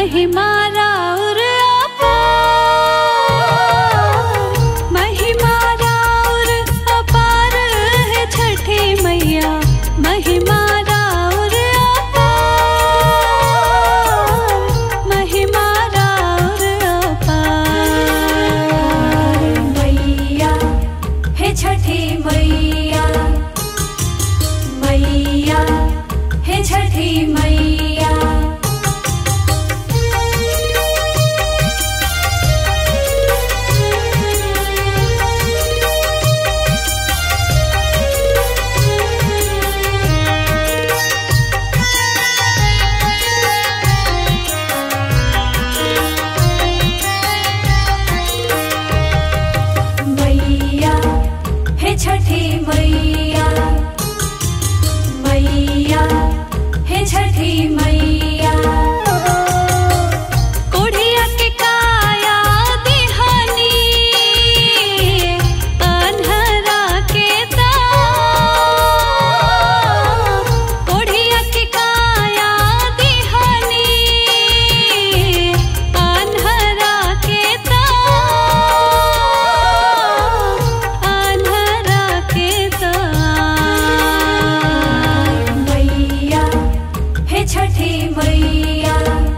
महिमा राउर अपार, महिमा राउर अपार है छठी मैया, महिमा राउर अपार, महिमा राउर अपार। मैया है छठी मैया, मैया है छठी मैया। मैया है छठी मैया, मैया है छठी मैया। कोढ़िया के काया दिहानी, अन्हरा के ताप, कोढ़िया के काया दिहानी, अन्हरा के ताप, अन्हरा के ताप। मैया है छठी मैया,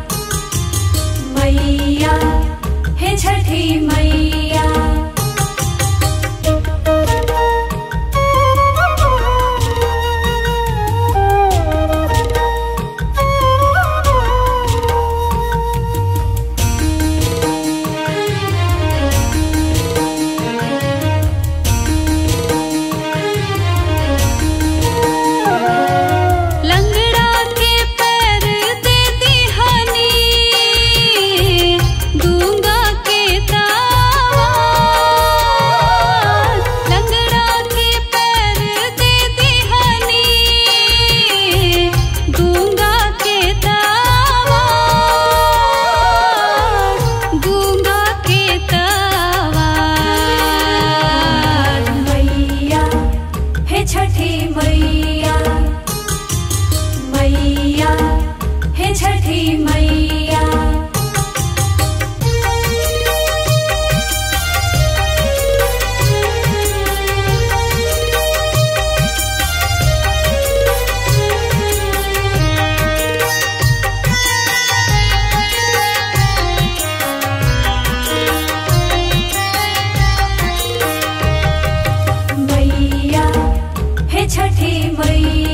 मैया है छठी मैया। लंगड़ा के पैर दे दिहानी, गूंगा के तावाज, लंगड़ा के पैर दे दिहानी, गूंगा के तावाज, गूंगा के तावाज। मैया है छठी मैया, मैया है छठी मैया। मैया है छठी मैया।